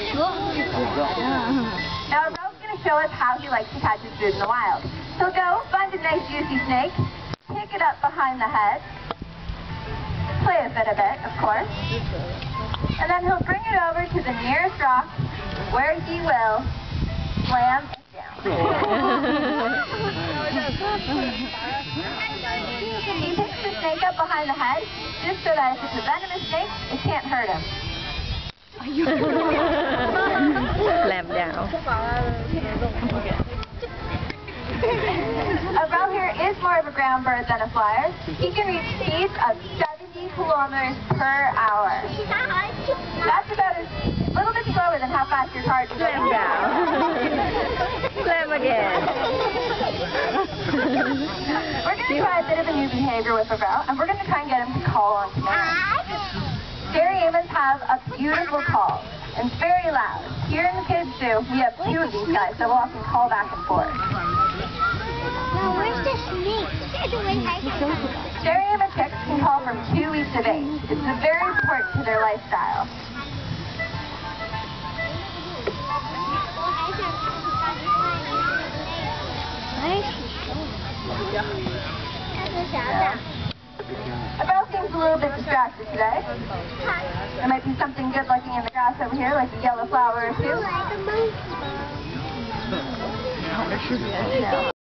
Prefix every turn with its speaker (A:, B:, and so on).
A: Now, Ralph's going to show us how he likes to catch his food in the wild. He'll go find a nice juicy snake, pick it up behind the head, play a bit of it, of course, and then he'll bring it over to the nearest rock where he will slam it down. He picks the snake up behind the head just so that if it's a venomous snake, it can't hurt him.
B: Slam down.
A: Ralph here is more of a ground bird than a flyer. He can reach speeds of 70 kilometers per hour. That's about a little bit slower than how fast your car can go.
B: Slam down. Slam again.
A: We're going to try a bit of a new behavior with Ralph, and we're going to try and get him to call on command. Dairy Amons have a beautiful call, and it's very loud. Here in the kids' zoo, we have two of these guys that will often call back and forth.
C: Now, where's the snake?
A: Dairy Amon chicks can call from 2 weeks of age. It's very important to their lifestyle. Ralph seems a little bit distracted today. There might be something good looking in the grass over here, like a yellow flower or two.